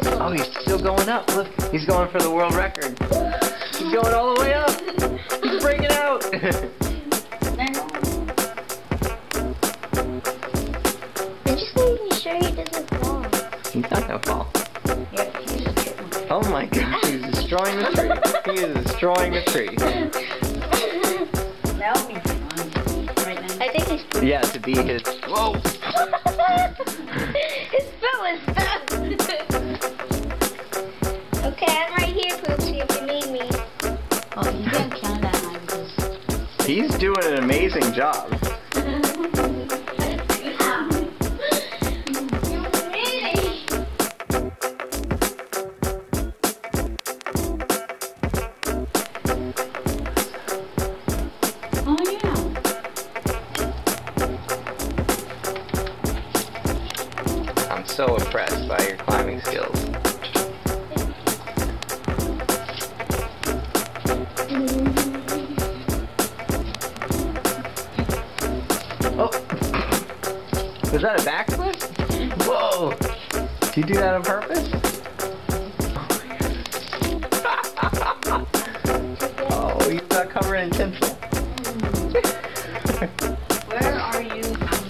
Oh, he's still going up. Look, he's going for the world record. He's going all the way up. He's breaking out. I'm just making sure he doesn't fall. He's not gonna fall. Yep, he's a chipmunk. Oh my God, he's destroying the tree. He is destroying the tree. That'll be fun. Right now. I think he's... Yeah, to be his... Whoa! His spell is fast. Okay, I'm right here, Poopsie, if you need me. Oh, you can't count that high because... He's doing an amazing job. I'm so impressed by your climbing skills. Oh! Was that a backflip? Whoa! Did you do that on purpose? Oh, you got covered in tinsel. Where are you?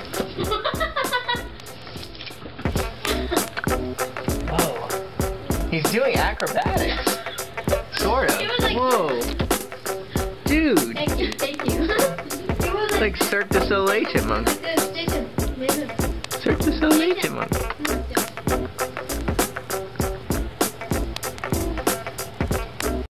He's doing acrobatics. Sort of. Like, whoa. Dude. Thank you. It's like Cirque du Soleil chipmunk. Cirque du Soleil chipmunk.